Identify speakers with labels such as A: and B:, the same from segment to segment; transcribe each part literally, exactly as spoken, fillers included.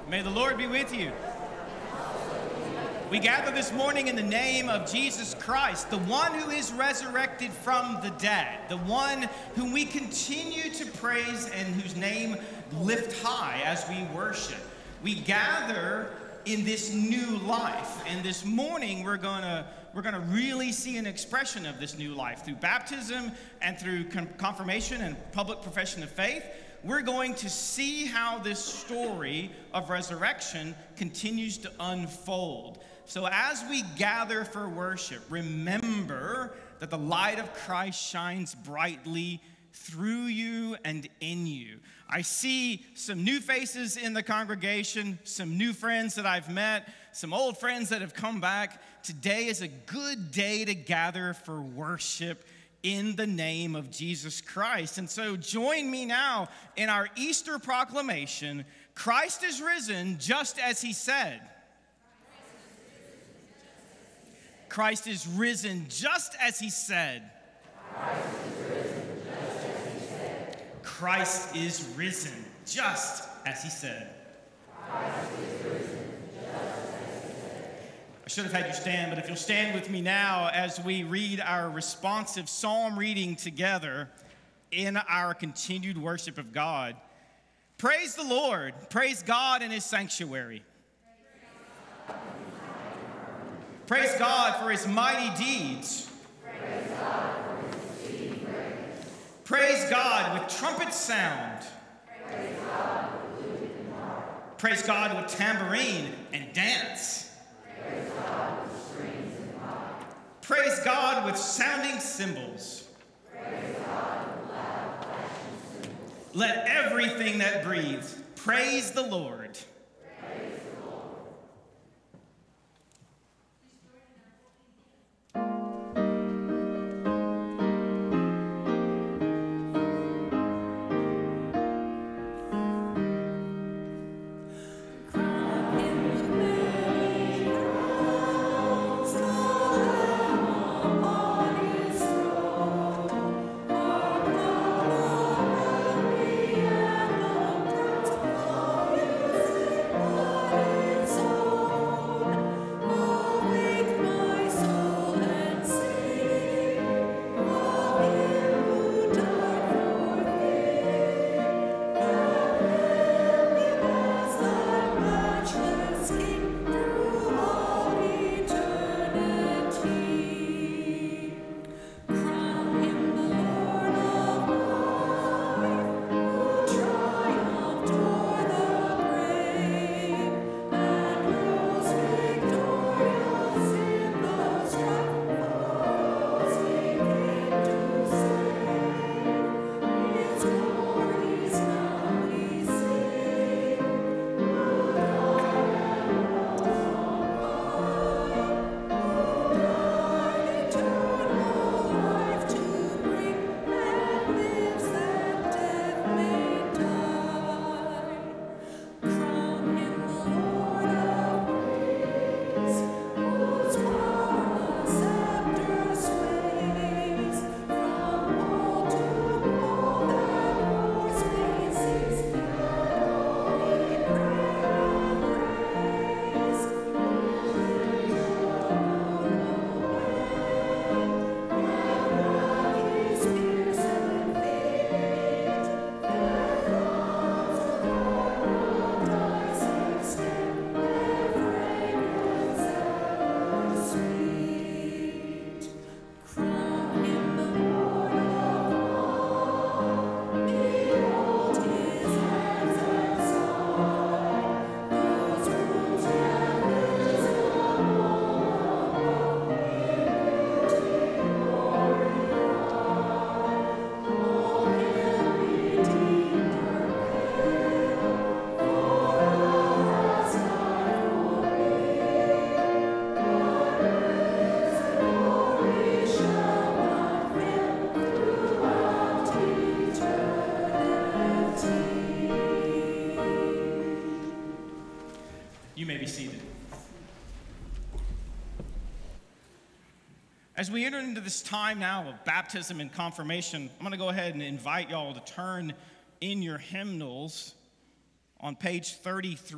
A: May the Lord be with you. We gather this morning in the name of Jesus Christ, the one who is resurrected from the dead, the one whom we continue to praise and whose name lift high as we worship. We gather in this new life, and this morning we're gonna we're gonna really see an expression of this new life through baptism and through confirmation and public profession of faith. We're going to see how this story of resurrection continues to unfold. So as we gather for worship, remember that the light of Christ shines brightly through you and in you. I see some new faces in the congregation, some new friends that I've met, some old friends that have come back. Today is a good day to gather for worship in the name of Jesus Christ. And so join me now in our Easter proclamation. Christ is risen just as he said. Christ is risen just as he said. Christ is risen just as he said. I should have had you stand, but if you'll stand with me now as we read our responsive psalm reading together in our continued worship of God. Praise the Lord. Praise God in his sanctuary. Praise God for his mighty deeds.
B: Praise God for his exceeding greatness.
A: Praise God with trumpet sound.
B: Praise God with lute and harp.
A: Praise God with tambourine and dance.
B: Praise God with strings and pipe.
A: Praise God with sounding cymbals.
B: Praise God with loud clashing cymbals.
A: Let everything that breathes praise the Lord.
B: Praise the Lord. As we enter into this time now of baptism and confirmation, I'm going to go ahead and invite y'all to turn in your hymnals on page thirty-three.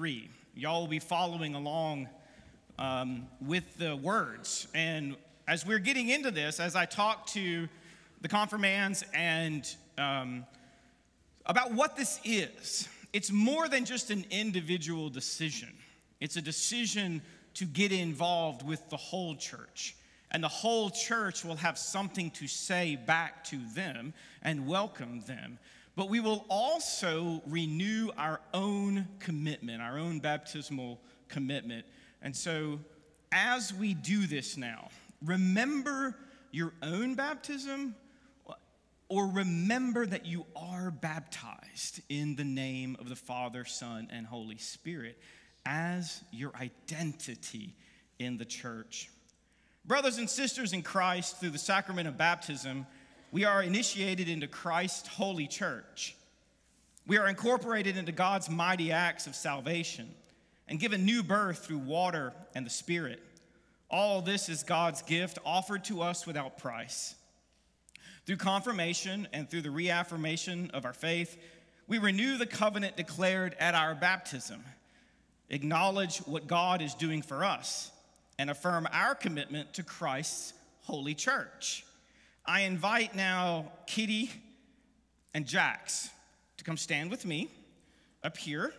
B: Y'all will be following along um, with the words. And as we're getting into this, as I talk to the confirmands and um, about what this is, it's more than just an individual decision. It's a decision to get involved with the whole church. And the whole church will have something to say back to them and welcome them. But we will also renew our own commitment, our own baptismal commitment. And so as we do this now, remember your own baptism, or remember that you are baptized in the name of the Father, Son, and Holy Spirit as your identity in the church. Brothers and sisters in Christ, through the sacrament of baptism, we are initiated into Christ's holy church. We are incorporated into God's mighty acts of salvation and given new birth through water and the Spirit. All this is God's gift offered to us without price. Through confirmation and through the reaffirmation of our faith, we renew the covenant declared at our baptism, acknowledge what God is doing for us, and affirm our commitment to Christ's holy church. I invite now Kitty and Jax to come stand with me up here.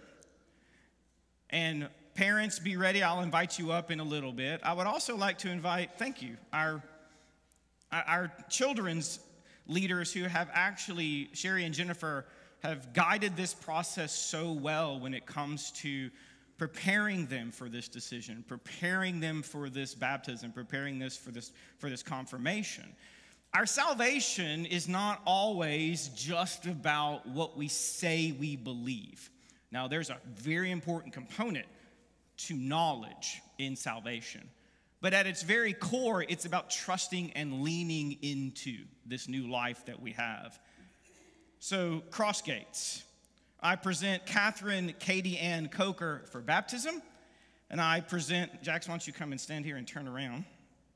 B: And parents, be ready. I'll invite you up in a little bit. I would also like to invite, thank you, our, our children's leaders who have actually, Sherry and Jennifer, have guided this process so well when it comes to preparing them for this decision, preparing them for this baptism, preparing this for this for this confirmation. Our salvation is not always just about what we say we believe. Now, there's a very important component to knowledge in salvation. But at its very core, it's about trusting and leaning into this new life that we have. So, Crossgates. I present Catherine Katie Ann Coker for baptism, and I present, Jax, why don't you come and stand here and turn around.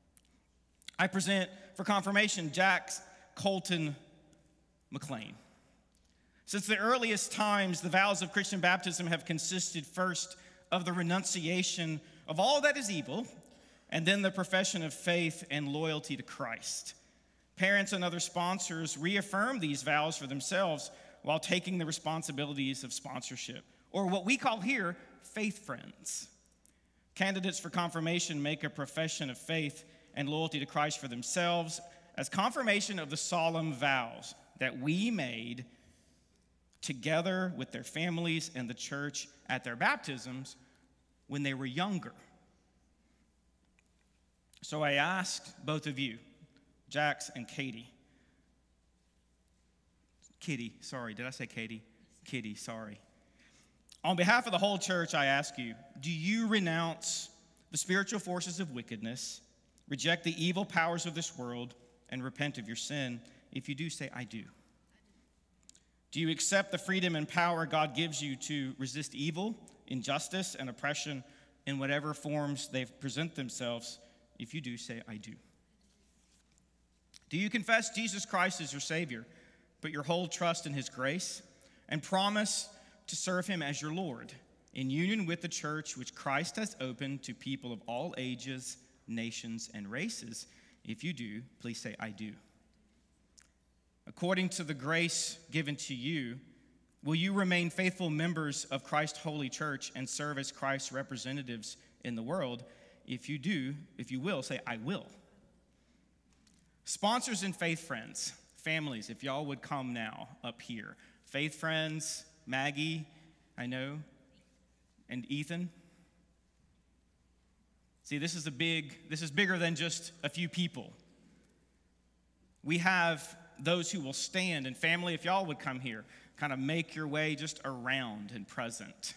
B: I present for confirmation Jax Colton McLean. Since the earliest times, the vows of Christian baptism have consisted first of the renunciation of all that is evil, and then the profession of faith and loyalty to Christ. Parents and other sponsors reaffirm these vows for themselves while taking the responsibilities of sponsorship, or what we call here, faith friends. Candidates for confirmation make a profession of faith and loyalty to Christ for themselves as confirmation of the solemn vows that we made together with their families and the church at their baptisms when they were younger. So I asked both of you, Jax and Katie, Kitty, sorry, did I say Katie? Kitty, sorry. On behalf of the whole church, I ask you, do you renounce the spiritual forces of wickedness, reject the evil powers of this world, and repent of your sin? If you do, say, I do. Do you accept the freedom and power God gives you to resist evil, injustice, and oppression in whatever forms they present themselves? If you do, say, I do. Do you confess Jesus Christ as your Savior, put your whole trust in his grace, and promise to serve him as your Lord, in union with the church which Christ has opened to people of all ages, nations, and races? If you do, please say, I do. According to the grace given to you, will you remain faithful members of Christ's holy church and serve as Christ's representatives in the world? If you do, if you will, say, I will. Sponsors and faith friends, families, if y'all would come now up here. Faith friends, Maggie, I know, and Ethan. See, this is a big, this is bigger than just a few people. We have those who will stand, and family, if y'all would come here, kind of make your way just around and present.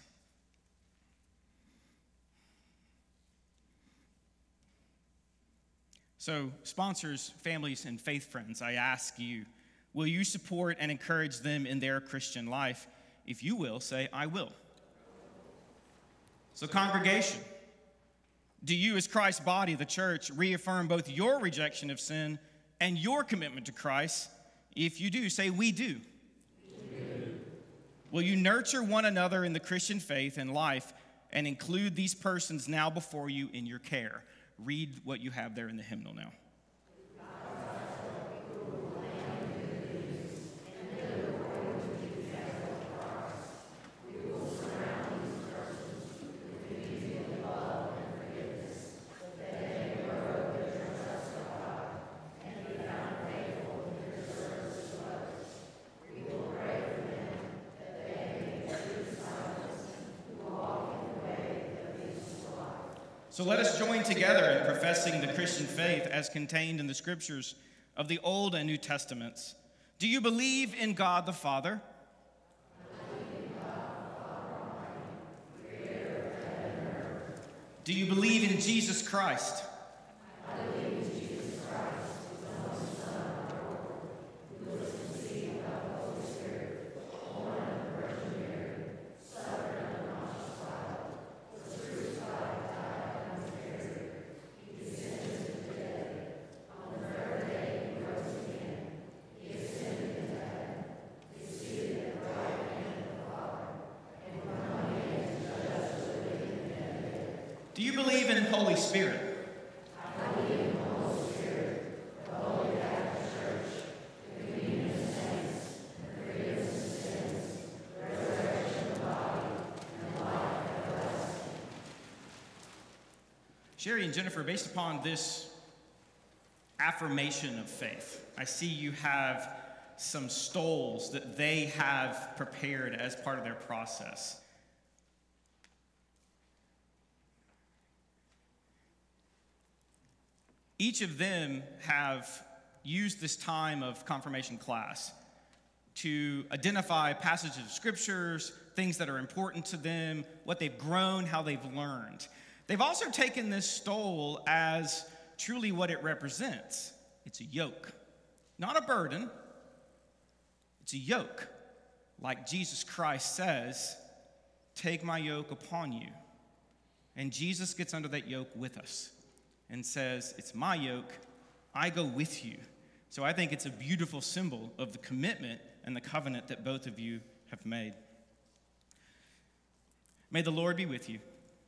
B: So, sponsors, families, and faith friends, I ask you, will you support and encourage them in their Christian life? If you will, say, I will. So, congregation, do you as Christ's body, the church, reaffirm both your rejection of sin and your commitment to Christ? If you do, say, we do. We do. Will you nurture one another in the Christian faith and life and include these persons now before you in your care. Read what you have there in the hymnal now. So let us join together in professing the Christian faith as contained in the scriptures of the Old and New Testaments. Do you believe in God the Father? Do you believe in Jesus Christ? Do you believe in Holy Spirit?
C: I believe in the Holy Spirit, the Holy Catholic Church, the communion of saints, the forgiveness of sins, the resurrection of the body, and the life everlasting.
B: Sherry and Jennifer, based upon this affirmation of faith, I see you have some stoles that they have prepared as part of their process. Each of them have used this time of confirmation class to identify passages of scriptures, things that are important to them, what they've grown, how they've learned. They've also taken this stole as truly what it represents. It's a yoke, not a burden. It's a yoke. Like Jesus Christ says, take my yoke upon you. And Jesus gets under that yoke with us and says, it's my yoke, I go with you. So I think it's a beautiful symbol of the commitment and the covenant that both of you have made. May the Lord be with you.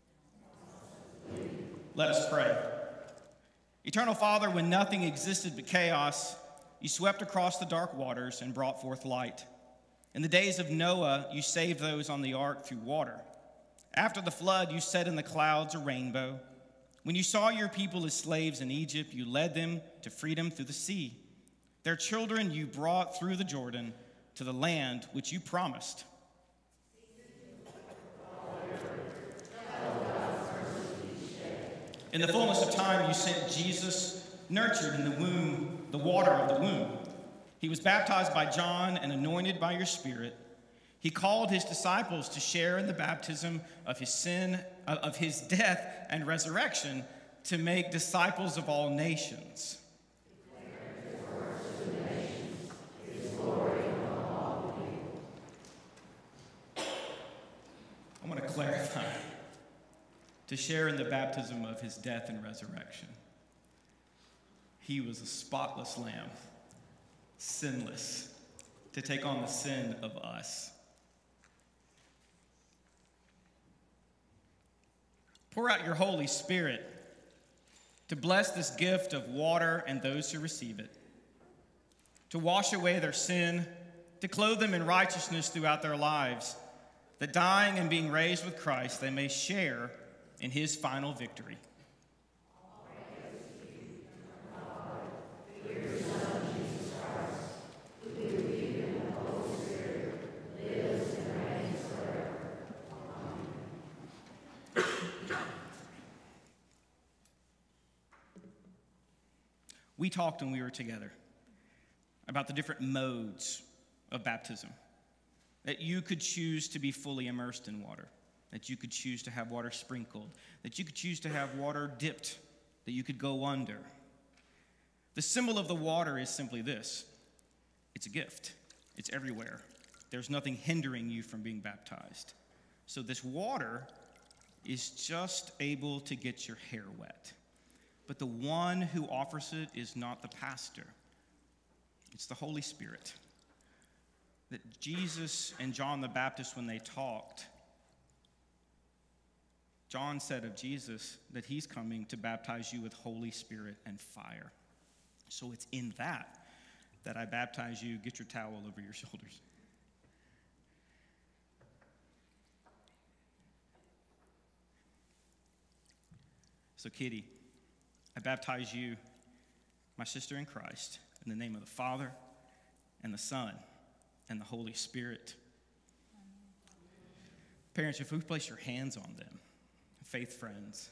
B: Let us pray. Eternal Father, when nothing existed but chaos, you swept across the dark waters and brought forth light. In the days of Noah, you saved those on the ark through water. After the flood, you set in the clouds a rainbow. When you saw your people as slaves in Egypt, you led them to freedom through the sea. Their children you brought through the Jordan to the land which you promised. In the fullness of time, you sent Jesus, nurtured in the womb, the water of the womb. He was baptized by John and anointed by your Spirit. He called his disciples to share in the baptism of his sin, of his death and resurrection, to make disciples of all nations. I want to clarify. To share in the baptism of his death and resurrection. He was a spotless lamb, sinless, to take on the sin of us. Pour out your Holy Spirit to bless this gift of water and those who receive it, to wash away their sin, to clothe them in righteousness throughout their lives, that dying and being raised with Christ, they may share in his final victory. We talked when we were together about the different modes of baptism, that you could choose to be fully immersed in water, that you could choose to have water sprinkled, that you could choose to have water dipped, that you could go under. The symbol of the water is simply this. It's a gift. It's everywhere. There's nothing hindering you from being baptized. So this water is just able to get your hair wet. But the one who offers it is not the pastor. It's the Holy Spirit. That Jesus and John the Baptist, when they talked, John said of Jesus that he's coming to baptize you with Holy Spirit and fire. So it's in that that I baptize you. Get your towel over your shoulders. So, Kitty, I baptize you, my sister in Christ, in the name of the Father and the Son and the Holy Spirit. Parents, if we place your hands on them, faith friends,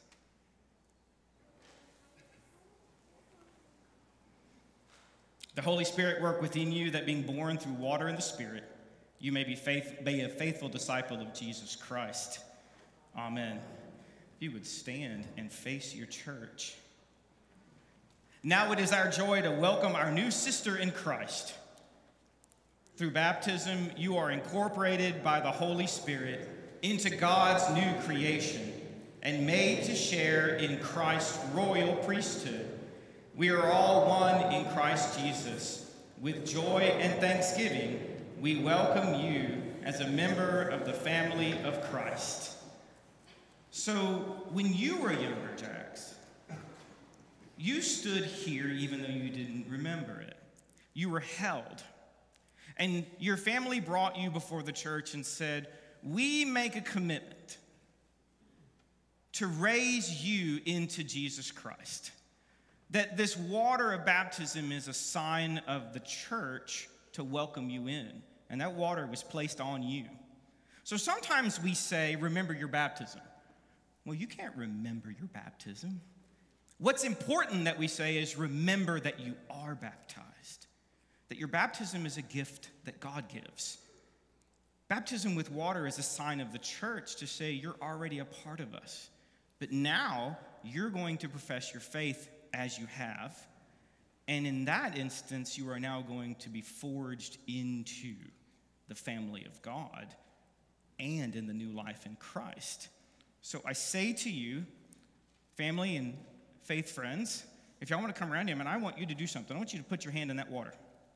B: the Holy Spirit work within you, that being born through water and the Spirit, you may be, faith, be a faithful disciple of Jesus Christ. Amen. If you would stand and face your church. Now it is our joy to welcome our new sister in Christ. Through baptism, you are incorporated by the Holy Spirit into God's new creation and made to share in Christ's royal priesthood. We are all one in Christ Jesus. With joy and thanksgiving, we welcome you as a member of the family of Christ. So, when you were younger, Jax, you stood here even though you didn't remember it. You were held. And your family brought you before the church and said, we make a commitment to raise you into Jesus Christ. That this water of baptism is a sign of the church to welcome you in. And that water was placed on you. So sometimes we say, remember your baptism. Well, you can't remember your baptism. What's important that we say is remember that you are baptized. That your baptism is a gift that God gives. Baptism with water is a sign of the church to say you're already a part of us. But now you're going to profess your faith as you have. And in that instance, you are now going to be forged into the family of God and in the new life in Christ. So I say to you, family and faith friends, if y'all want to come around him, and I want you to do something. I want you to put your hand in that water.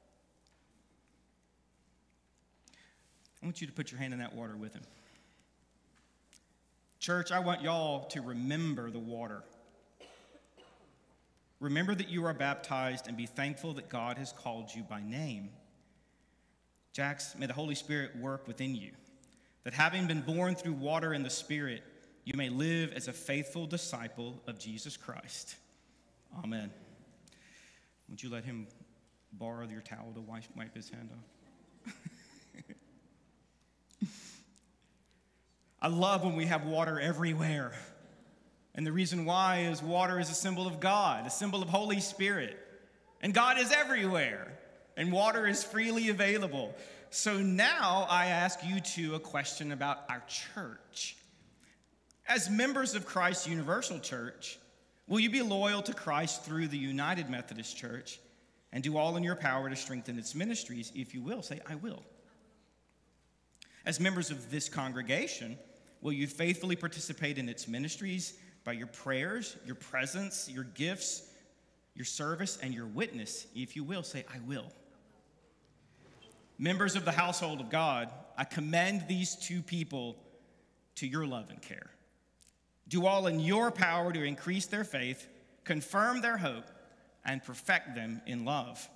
B: I want you to put your hand in that water with him. Church, I want y'all to remember the water. Remember that you are baptized and be thankful that God has called you by name. Jax, may the Holy Spirit work within you, that having been born through water and the Spirit, you may live as a faithful disciple of Jesus Christ. Amen. Would you let him borrow your towel to wipe, wipe his hand off? I love when we have water everywhere. And the reason why is water is a symbol of God, a symbol of Holy Spirit. And God is everywhere. And water is freely available. So now I ask you two a question about our church. As members of Christ's Universal Church, will you be loyal to Christ through the United Methodist Church and do all in your power to strengthen its ministries? If you will, say, I will. As members of this congregation, will you faithfully participate in its ministries by your prayers, your presence, your gifts, your service, and your witness? If you will, say, I will. Members of the household of God, I commend these two people to your love and care. Do all in your power to increase their faith, confirm their hope, and perfect them in love.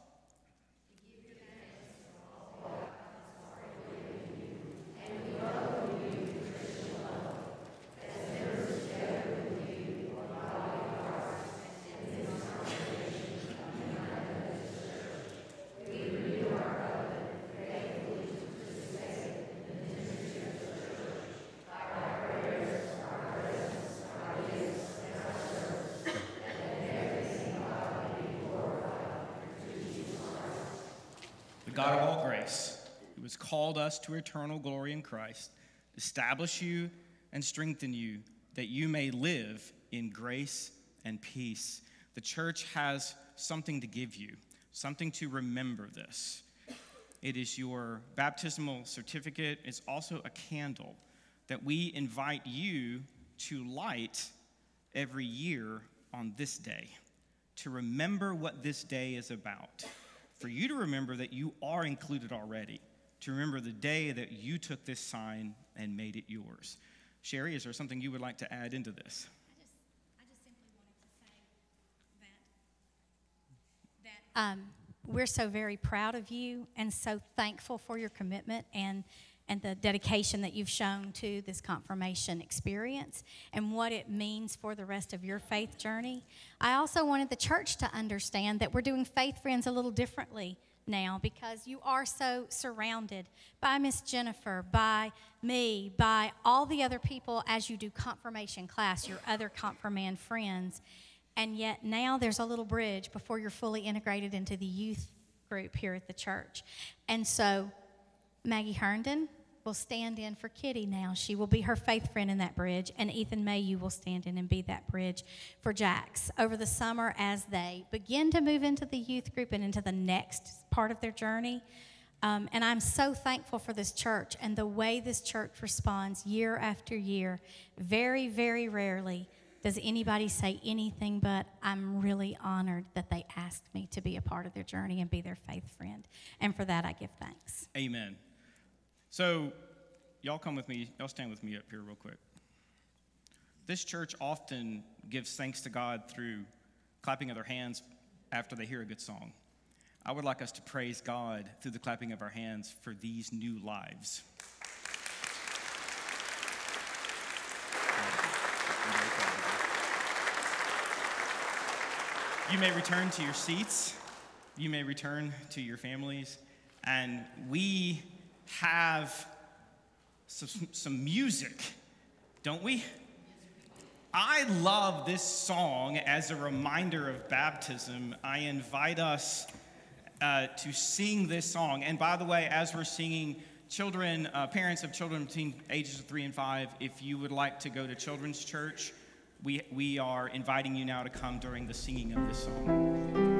B: God of all grace, who has called us to eternal glory in Christ, establish you and strengthen you, that you may live in grace and peace. The church has something to give you, something to remember this. It is your baptismal certificate. It's also a candle that we invite you to light every year on this day, to remember what this day is about. For you to remember that you are included already, to remember the day that you took this sign and made it yours. Sherry, is there something you would like to add into this?
D: I just, I just simply wanted to say that, that um, we're so very proud of you and so thankful for your commitment and and the dedication that you've shown to this confirmation experience and what it means for the rest of your faith journey. I also wanted the church to understand that we're doing Faith Friends a little differently now because you are so surrounded by Miss Jennifer, by me, by all the other people as you do confirmation class, your other confirmand friends. And yet now there's a little bridge before you're fully integrated into the youth group here at the church. And so Maggie Herndon will stand in for Kitty now. She will be her faith friend in that bridge, and Ethan Mayu will stand in and be that bridge for Jax over the summer as they begin to move into the youth group and into the next part of their journey. Um, and I'm so thankful for this church and the way this church responds year after year. Very, very rarely does anybody say anything but, I'm really honored that they asked me to be a part of their journey and be their faith friend. And for that, I give thanks.
B: Amen. So, y'all come with me, y'all stand with me up here real quick. This church often gives thanks to God through clapping of their hands after they hear a good song. I would like us to praise God through the clapping of our hands for these new lives. You may return to your seats. You may return to your families. And we have some, some music, don't we? I love this song as a reminder of baptism. I invite us uh, to sing this song. And by the way, as we're singing, children, uh, parents of children between ages of three and five, if you would like to go to children's church, we, we are inviting you now to come during the singing of this song.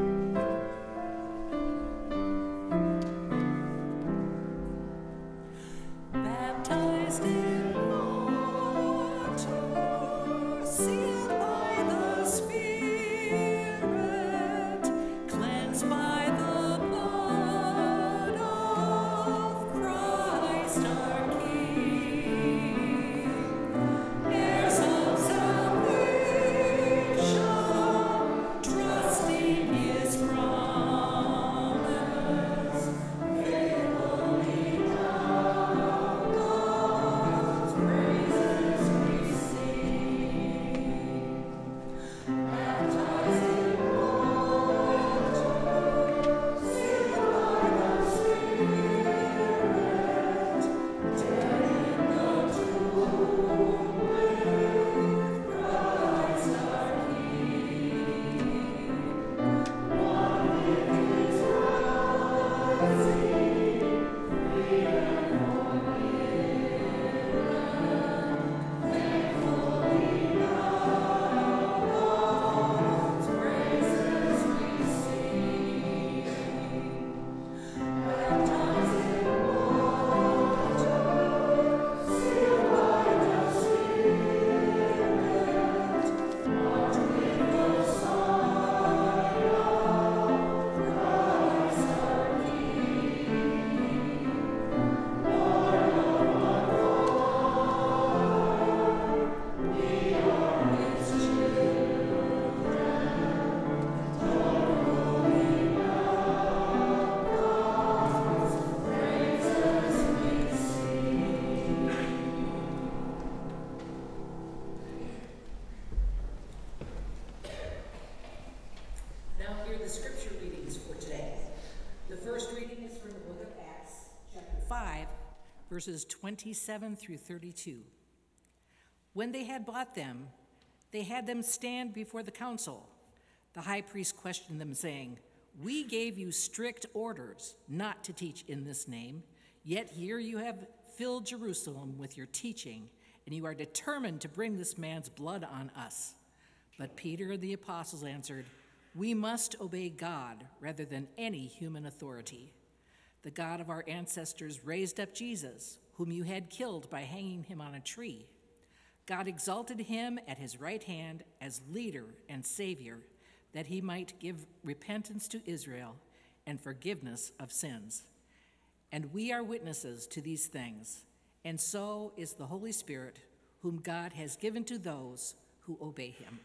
E: Verses twenty-seven through thirty-two. When they had bought them, they had them stand before the council. The high priest questioned them, saying, "We gave you strict orders not to teach in this name, yet here you have filled Jerusalem with your teaching, and you are determined to bring this man's blood on us." But Peter and the apostles answered, "We must obey God rather than any human authority. The God of our ancestors raised up Jesus, whom you had killed by hanging him on a tree. God exalted him at his right hand as leader and savior, that he might give repentance to Israel and forgiveness of sins. And we are witnesses to these things, and so is the Holy Spirit, whom God has given to those who obey him.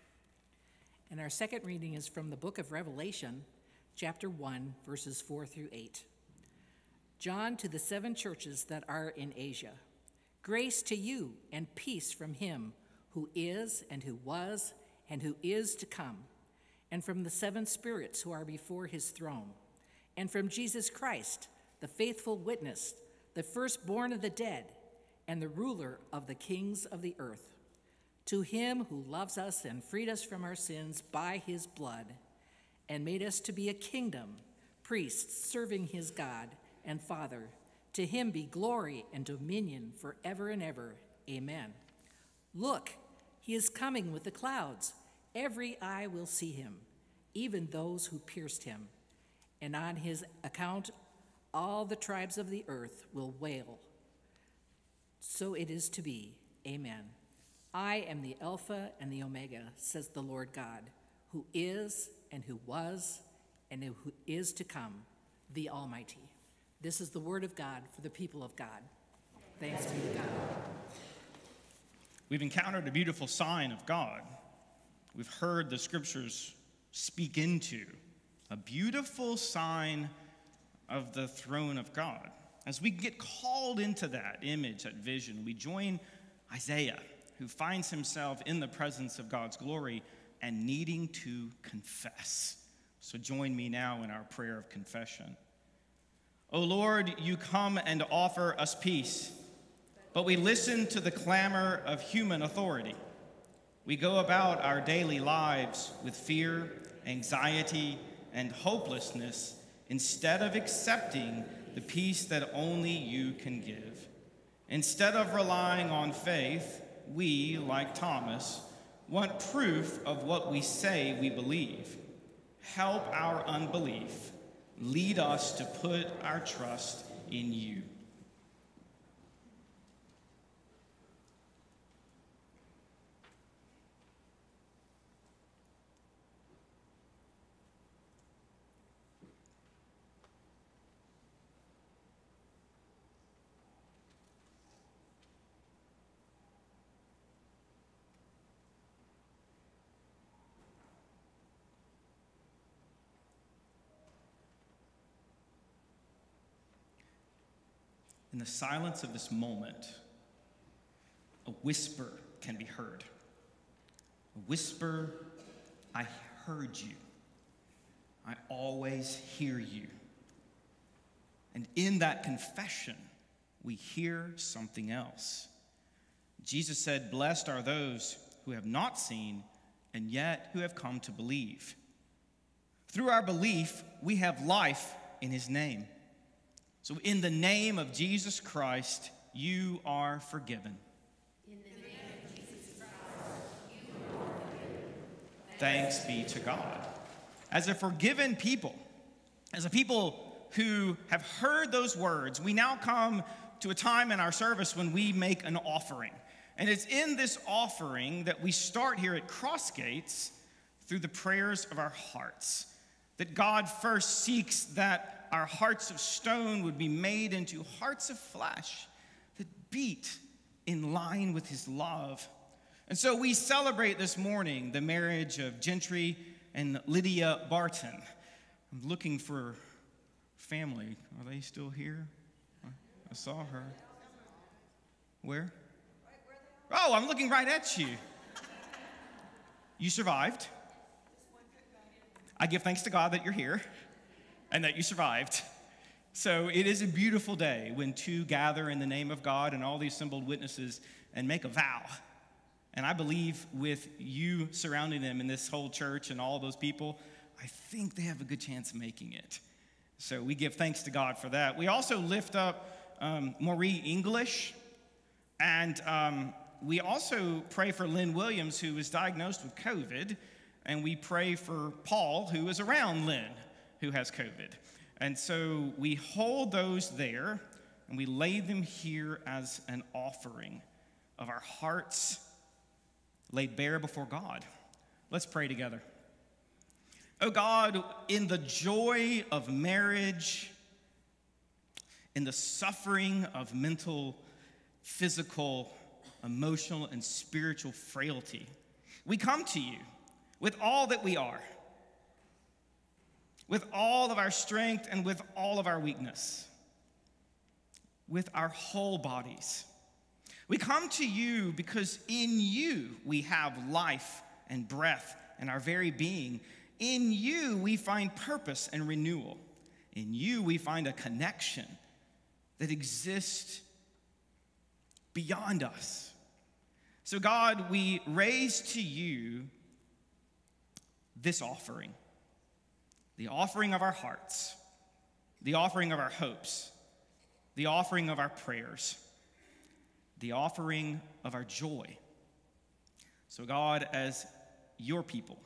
E: And our second reading is from the book of Revelation, chapter one, verses four through eight. John, to the seven churches that are in Asia, grace to you and peace from him who is and who was and who is to come, and from the seven spirits who are before his throne, and from Jesus Christ, the faithful witness, the firstborn of the dead, and the ruler of the kings of the earth. To him who loves us and freed us from our sins by his blood, and made us to be a kingdom, priests serving his God and Father, to him be glory and dominion forever and ever. Amen. Look, he is coming with the clouds. Every eye will see him, even those who pierced him. And on his account, all the tribes of the earth will wail. So it is to be. Amen. I am the Alpha and the Omega, says the Lord God, who is and who was and who is to come, the Almighty. This is the word of God for the people of God. Thanks be to God.
B: We've encountered a beautiful sign of God. We've heard the scriptures speak into a beautiful sign of the throne of God. As we get called into that image, that vision, we join Isaiah, who finds himself in the presence of God's glory and needing to confess. So join me now in our prayer of confession. O Lord, you come and offer us peace, but we listen to the clamor of human authority. We go about our daily lives with fear, anxiety, and hopelessness instead of accepting the peace that only you can give. Instead of relying on faith, we, like Thomas, want proof of what we say we believe. Help our unbelief. Lead us to put our trust in you. In the silence of this moment, a whisper can be heard. A whisper, I heard you. I always hear you. And in that confession, we hear something else. Jesus said, blessed are those who have not seen and yet who have come to believe. Through our belief, we have life in his name. So in the name of Jesus Christ, you are forgiven.
C: In the name of Jesus Christ, you are forgiven.
B: Thanks be to God. As a forgiven people, as a people who have heard those words, we now come to a time in our service when we make an offering. And it's in this offering that we start here at Crossgates through the prayers of our hearts. That God first seeks that our hearts of stone would be made into hearts of flesh that beat in line with his love. And so we celebrate this morning the marriage of Gentry and Lydia Barton. I'm looking for family. Are they still here? I saw her. Where? Oh, I'm looking right at you. You survived. I give thanks to God that you're here and that you survived. So it is a beautiful day when two gather in the name of God and all the assembled witnesses and make a vow. And I believe with you surrounding them in this whole church and all those people, I think they have a good chance of making it. So we give thanks to God for that. We also lift up um, Marie English, and um, we also pray for Lynn Williams, who was diagnosed with COVID. And we pray for Paul, who is around Lynn, who has COVID. And so we hold those there, and we lay them here as an offering of our hearts laid bare before God. Let's pray together. Oh God, in the joy of marriage, in the suffering of mental, physical, emotional, and spiritual frailty. We come to you with all that we are, with all of our strength and with all of our weakness, with our whole bodies. We come to you because in you we have life and breath and our very being. In you we find purpose and renewal. In you we find a connection that exists beyond us. So God, we raise to you this offering, the offering of our hearts, the offering of our hopes, the offering of our prayers, the offering of our joy. So God, as your people,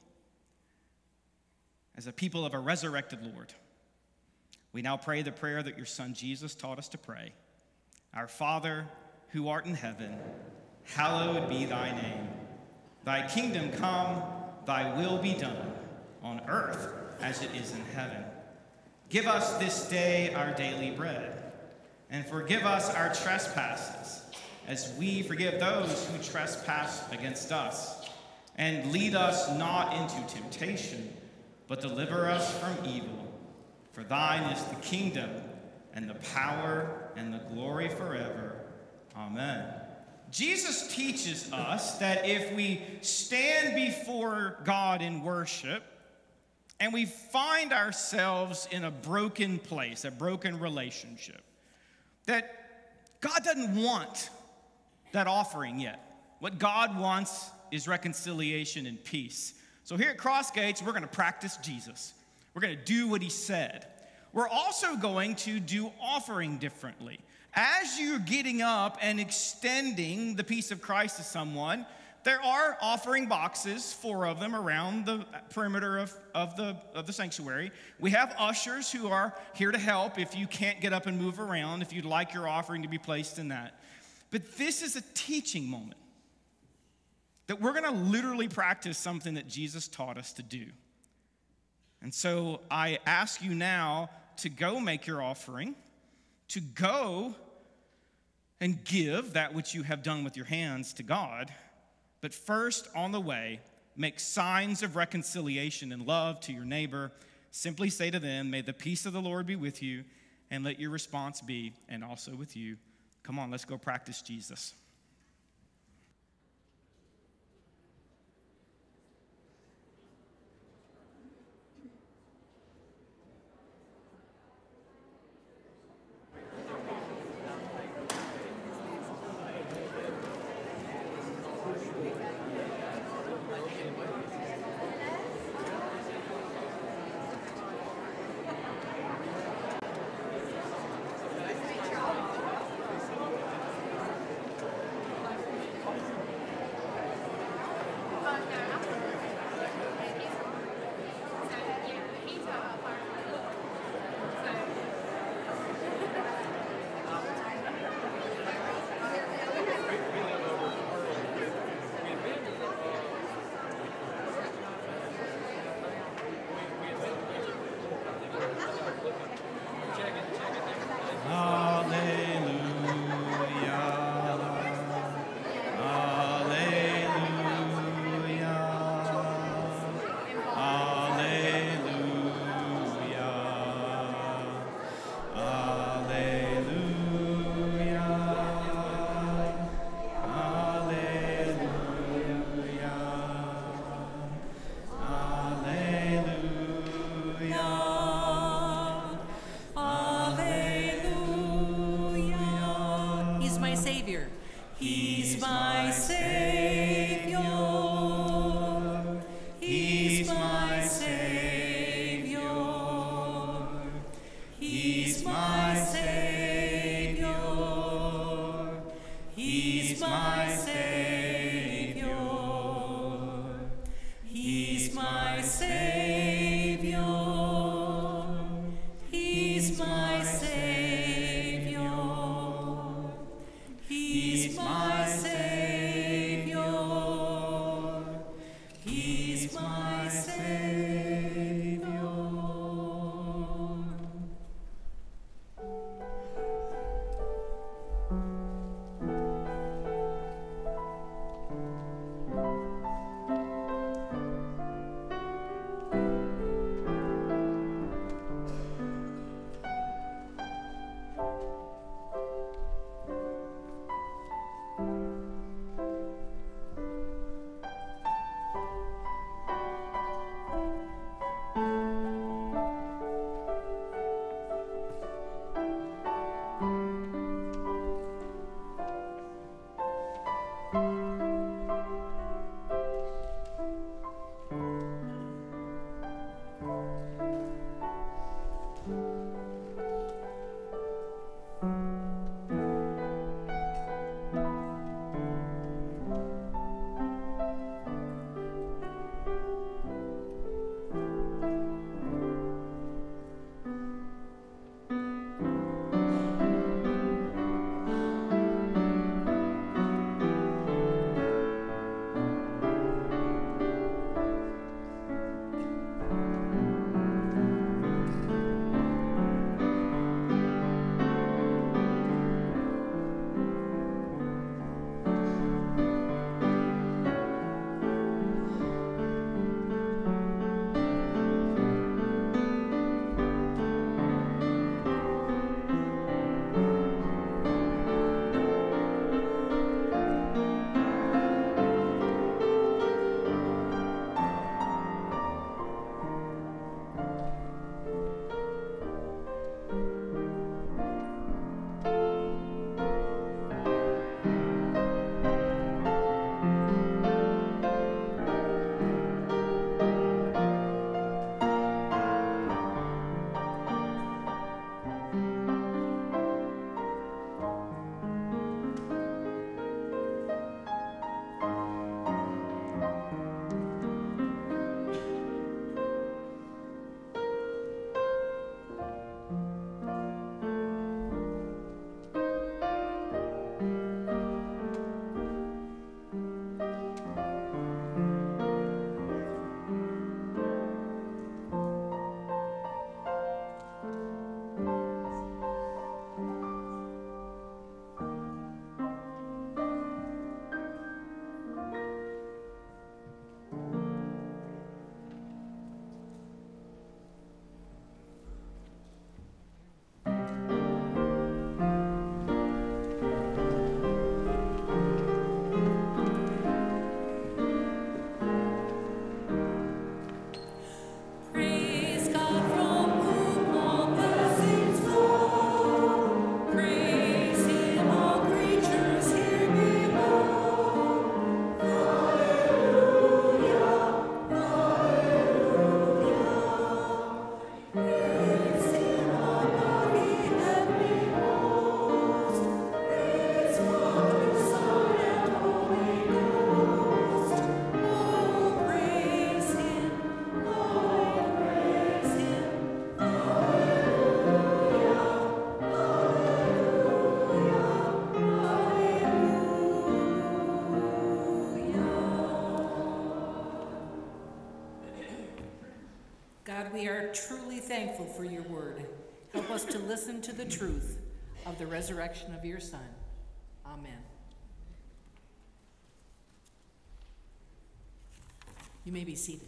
B: as a people of a resurrected Lord, we now pray the prayer that your Son Jesus taught us to pray. Our Father, who art in heaven, hallowed be thy name. Thy kingdom come, thy will be done, on earth as it is in heaven. Give us this day our daily bread, and forgive us our trespasses, as we forgive those who trespass against us. And lead us not into temptation, but deliver us from evil. For thine is the kingdom, and the power, and the glory forever. Amen. Jesus teaches us that if we stand before God in worship, and we find ourselves in a broken place, a broken relationship, that God doesn't want that offering yet. What God wants is reconciliation and peace. So here at Crossgates, we're going to practice Jesus. We're going to do what he said. We're also going to do offering differently. As you're getting up and extending the peace of Christ to someone, there are offering boxes, four of them, around the perimeter of, of, the, of the sanctuary. We have ushers who are here to help if you can't get up and move around, if you'd like your offering to be placed in that. But this is a teaching moment that we're going to literally practice something that Jesus taught us to do. And so I ask you now to go make your offering, to go and give that which you have done with your hands to God. But first, on the way, make signs of reconciliation and love to your neighbor. Simply say to them, may the peace of the Lord be with you, and let your response be, and also with you. Come on, let's go practice Jesus.
E: we are truly thankful for your word. Help us to listen to the truth of the resurrection of your Son. Amen. You may be seated.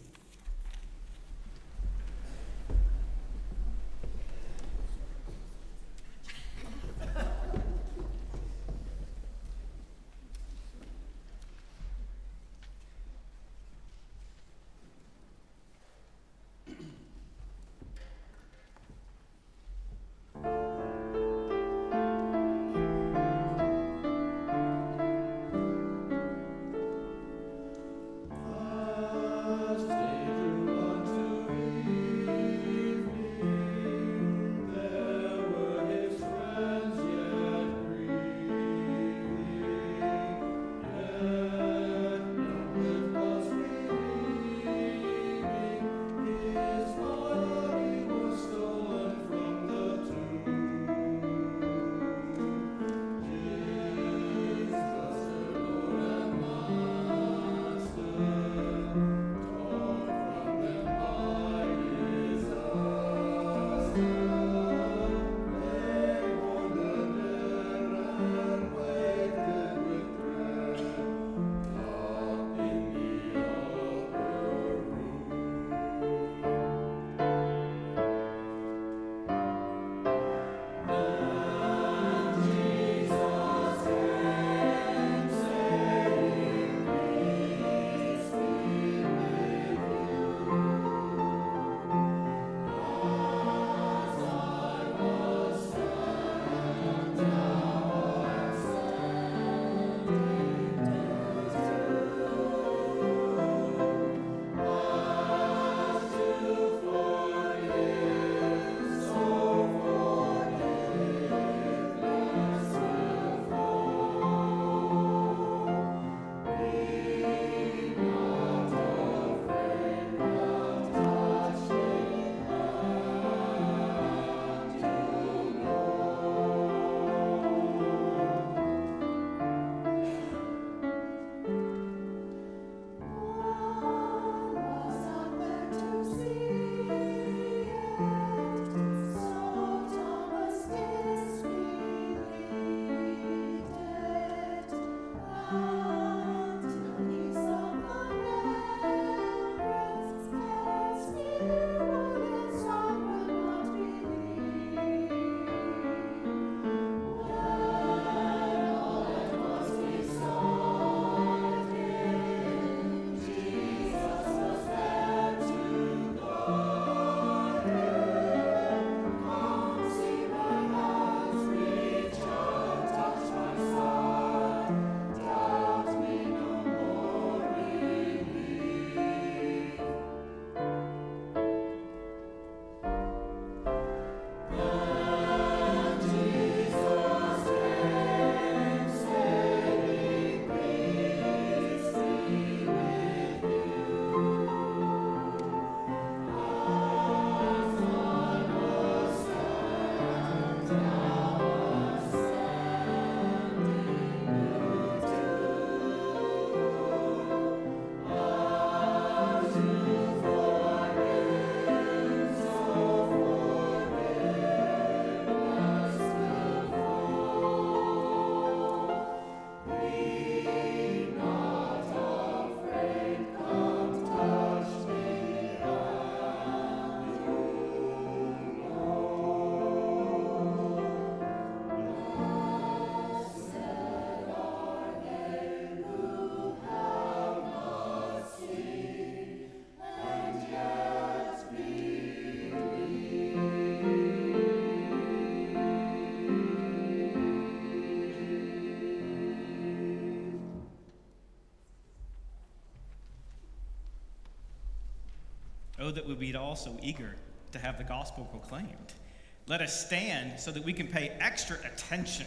B: Oh, that we be also eager to have the gospel proclaimed. Let us stand so that we can pay extra attention.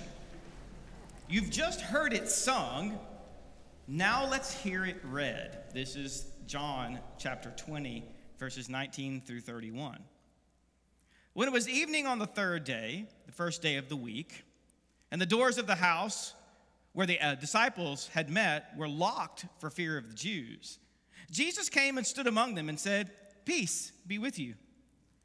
B: You've just heard it sung. Now let's hear it read. This is John chapter twenty, verses nineteen through thirty-one. When it was evening on the third day, the first day of the week, and the doors of the house where the uh, disciples had met were locked for fear of the Jews, Jesus came and stood among them and said, "Peace be with you."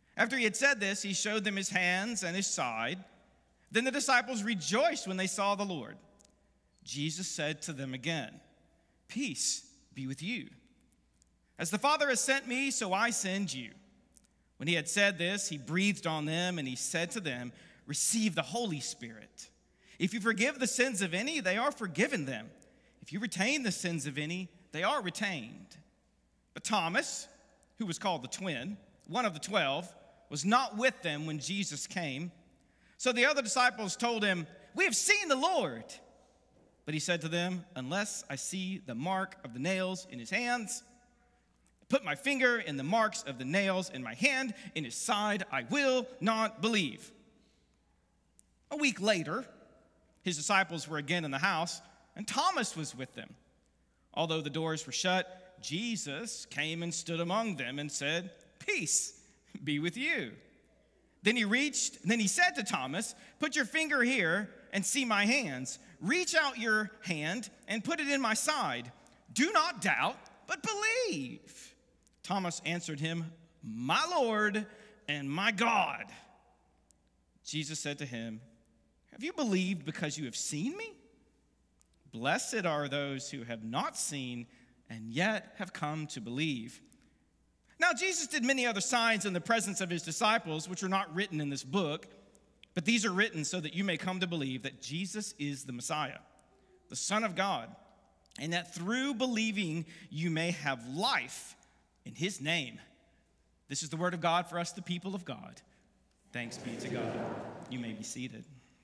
B: After he had said this, he showed them his hands and his side. Then the disciples rejoiced when they saw the Lord. Jesus said to them again, "Peace be with you. As the Father has sent me, so I send you." When he had said this, he breathed on them, and he said to them, "Receive the Holy Spirit. If you forgive the sins of any, they are forgiven them. If you retain the sins of any, they are retained." But Thomas, who was called the twin, one of the twelve, was not with them when Jesus came. So the other disciples told him, "We have seen the Lord." But he said to them, "Unless I see the mark of the nails in his hands, put my finger in the marks of the nails in my hand, in his side, I will not believe." A week later, his disciples were again in the house, and Thomas was with them. Although the doors were shut, Jesus came and stood among them and said, "Peace be with you." Then he reached, then he said to Thomas, "Put your finger here and see my hands. Reach out your hand and put it in my side. Do not doubt, but believe." Thomas answered him, "My Lord and my God." Jesus said to him, "Have you believed because you have seen me? Blessed are those who have not seen and yet have come to believe." Now Jesus did many other signs in the presence of his disciples, which are not written in this book, but these are written so that you may come to believe that Jesus is the Messiah, the Son of God, and that through believing you may have life in his name. This is the word of God for us, the people of God. Thanks be to God. You may be seated.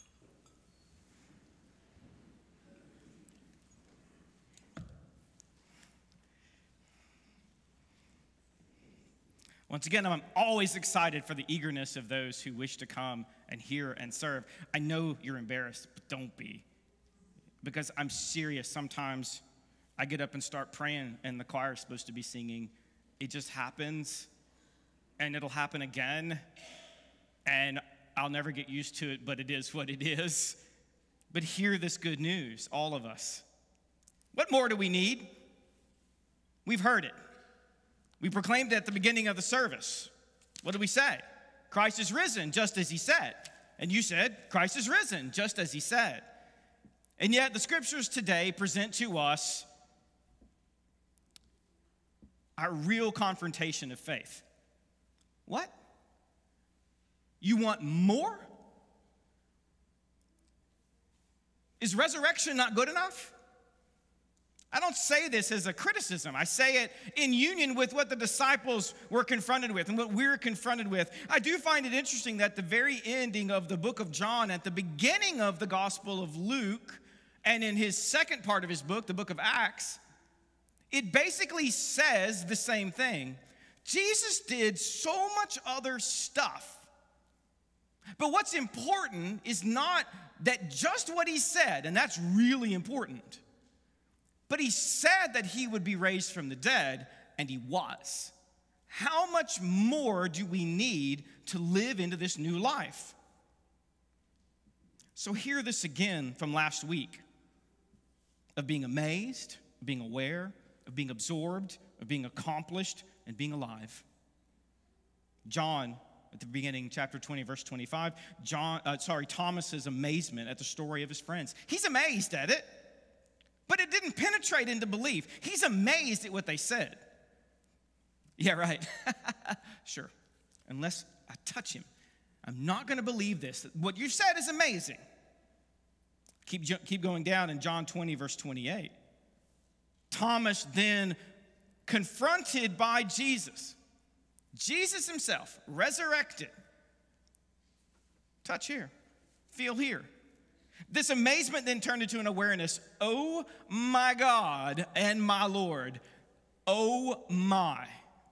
B: Once again, I'm always excited for the eagerness of those who wish to come and hear and serve. I know you're embarrassed, but don't be. Because I'm serious. Sometimes I get up and start praying, and the choir is supposed to be singing. It just happens, and it'll happen again, and I'll never get used to it, but it is what it is. But hear this good news, all of us. What more do we need? We've heard it. We proclaimed it at the beginning of the service. What did we say? Christ is risen, just as he said. And you said, Christ is risen, just as he said. And yet the scriptures today present to us our real confrontation of faith. What? You want more? Is resurrection not good enough? I don't say this as a criticism. I say it in union with what the disciples were confronted with and what we're confronted with. I do find it interesting that the very ending of the book of John, at the beginning of the Gospel of Luke, and in his second part of his book, the book of Acts, it basically says the same thing. Jesus did so much other stuff. But what's important is not that just what he said, and that's really important. But he said that he would be raised from the dead, and he was. How much more do we need to live into this new life? So hear this again from last week, of being amazed, of being aware, of being absorbed, of being accomplished, and being alive. John, at the beginning, chapter twenty, verse twenty-five, John, uh, sorry, Thomas's amazement at the story of his friends. He's amazed at it. But it didn't penetrate into belief. He's amazed at what they said. Yeah, right. Sure. Unless I touch him, I'm not going to believe this. What you said is amazing. Keep, keep going down in John twenty, verse twenty-eight. Thomas then, confronted by Jesus, Jesus himself, resurrected. Touch here. Feel here. This amazement then turned into an awareness. Oh my God and my Lord. Oh my.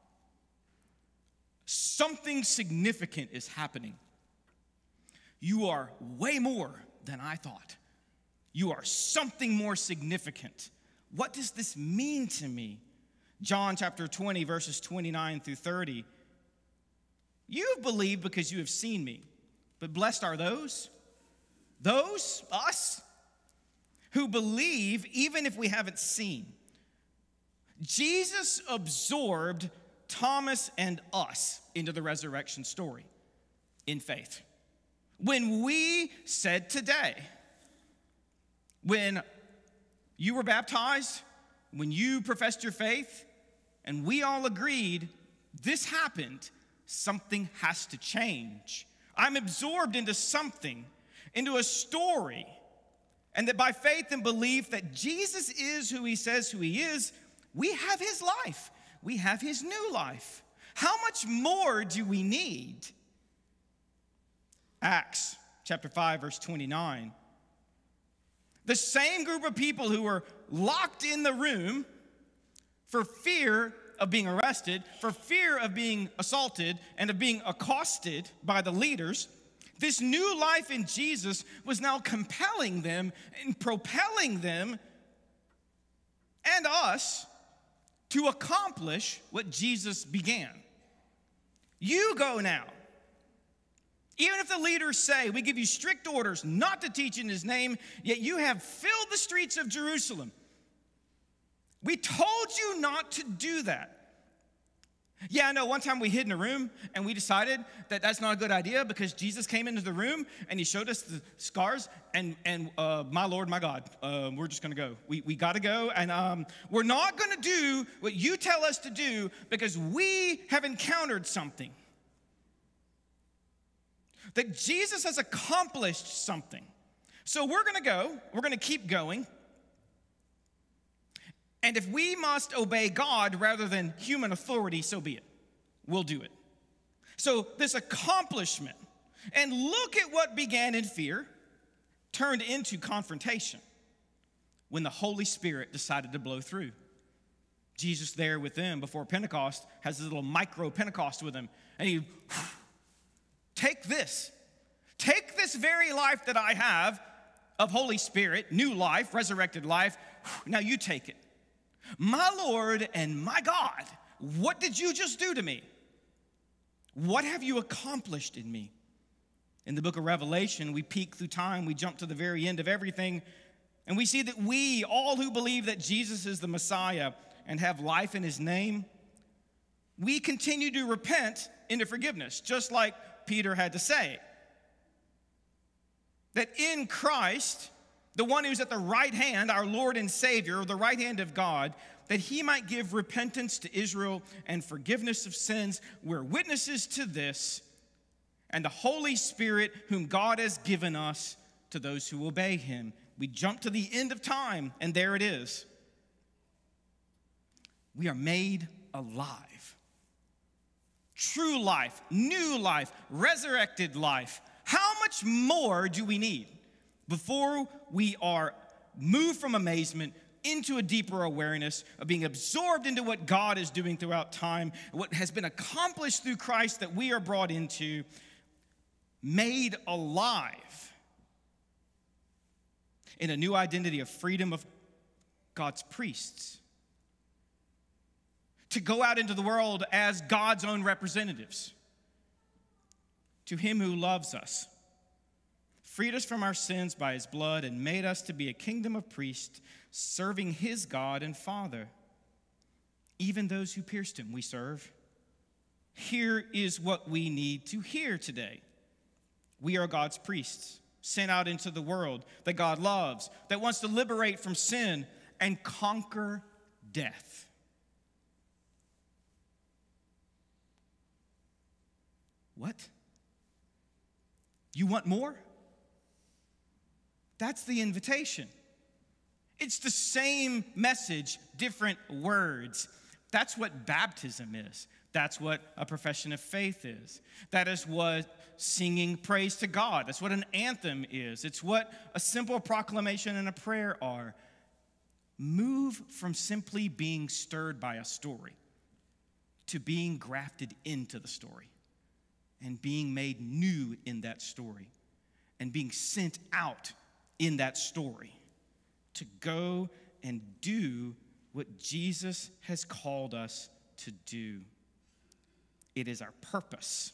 B: Something significant is happening. You are way more than I thought. You are something more significant. What does this mean to me? John chapter twenty, verses twenty-nine through thirty. You have believed because you have seen me, but blessed are those Those, us, who believe even if we haven't seen. Jesus absorbed Thomas and us into the resurrection story in faith. When we said today, when you were baptized, when you professed your faith, and we all agreed this happened, something has to change. I'm absorbed into something, into a story, and that by faith and belief that Jesus is who he says who he is, we have his life. We have his new life. How much more do we need? Acts chapter five, verse twenty-nine. The same group of people who were locked in the room for fear of being arrested, for fear of being assaulted, and of being accosted by the leaders, this new life in Jesus was now compelling them and propelling them and us to accomplish what Jesus began. You go now. Even if the leaders say, we give you strict orders not to teach in his name, yet you have filled the streets of Jerusalem. We told you not to do that. Yeah, I know, one time we hid in a room and we decided that that's not a good idea because Jesus came into the room and he showed us the scars and, and uh, my Lord, my God, uh, we're just gonna go. We, we gotta go and um, we're not gonna do what you tell us to do because we have encountered something. That Jesus has accomplished something. So we're gonna go, we're gonna keep going. And if we must obey God rather than human authority, so be it. We'll do it. So this accomplishment, and look at what began in fear, turned into confrontation when the Holy Spirit decided to blow through. Jesus there with them before Pentecost has this little micro Pentecost with him. And he, take this. Take this very life that I have of Holy Spirit, new life, resurrected life. Now you take it. My Lord and my God, what did you just do to me? What have you accomplished in me? In the book of Revelation, we peek through time, we jump to the very end of everything, and we see that we, all who believe that Jesus is the Messiah and have life in his name, we continue to repent into forgiveness, just like Peter had to say. That in Christ, the one who's at the right hand, our Lord and Savior, the right hand of God, that he might give repentance to Israel and forgiveness of sins. We're witnesses to this, and the Holy Spirit whom God has given us to those who obey him. We jump to the end of time, and there it is. We are made alive. True life, new life, resurrected life. How much more do we need before we are moved from amazement into a deeper awareness of being absorbed into what God is doing throughout time, what has been accomplished through Christ that we are brought into, made alive in a new identity of freedom of God's priests, to go out into the world as God's own representatives, to him who loves us, freed us from our sins by his blood, and made us to be a kingdom of priests, serving his God and Father. Even those who pierced him we serve. Here is what we need to hear today. We are God's priests, sent out into the world that God loves, that wants to liberate from sin and conquer death. What? You want more? That's the invitation. It's the same message, different words. That's what baptism is. That's what a profession of faith is. That is what singing praise to God. That's what an anthem is. It's what a simple proclamation and a prayer are. Move from simply being stirred by a story to being grafted into the story and being made new in that story and being sent out in that story to go and do what Jesus has called us to do. It is our purpose.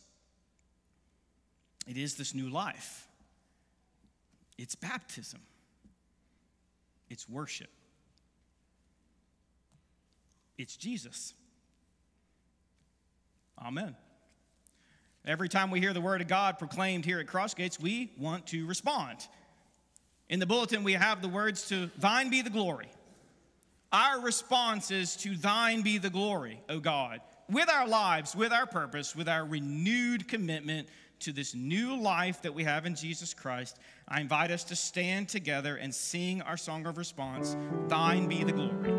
B: It is this new life. It's baptism. It's worship. It's Jesus. Amen. Every time we hear the word of God proclaimed here at Crossgates, we want to respond. In the bulletin, we have the words to thine be the glory. Our response is to thine be the glory, O God, with our lives, with our purpose, with our renewed commitment to this new life that we have in Jesus Christ. I invite us to stand together and sing our song of response, thine be the glory.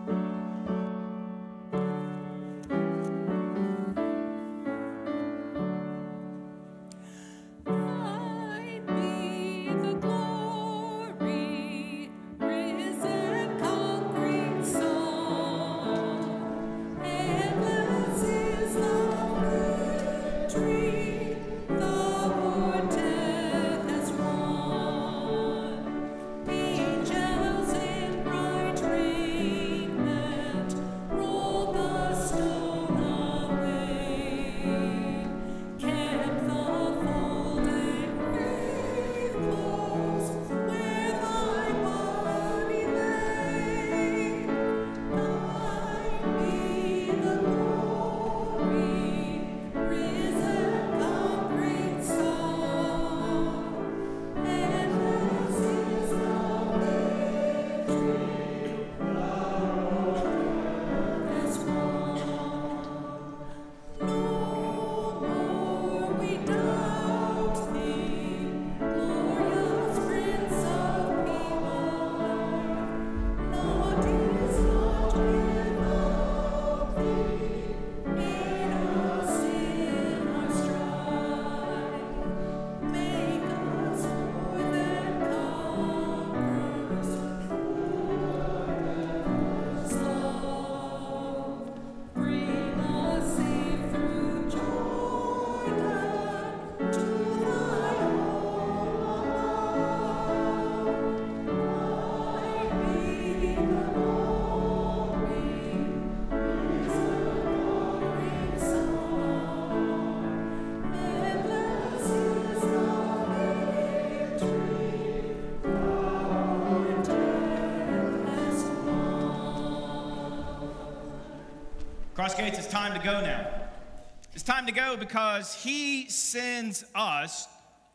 B: Crossgates, it's time to go now. It's time to go because he sends us,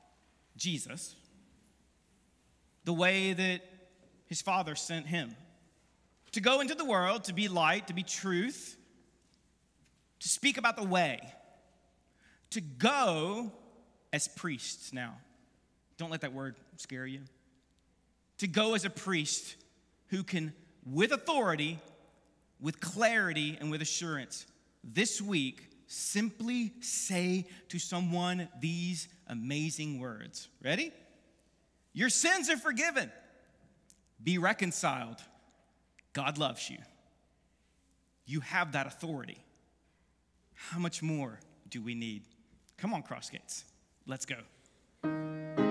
B: Jesus, the way that his Father sent him. To go into the world, to be light, to be truth, to speak about the way, to go as priests now. Don't let that word scare you. To go as a priest who can, with authority, with clarity, and with assurance, this week, simply say to someone these amazing words. Ready? Your sins are forgiven. Be reconciled. God loves you. You have that authority. How much more do we need? Come on, Crossgates. Let's go.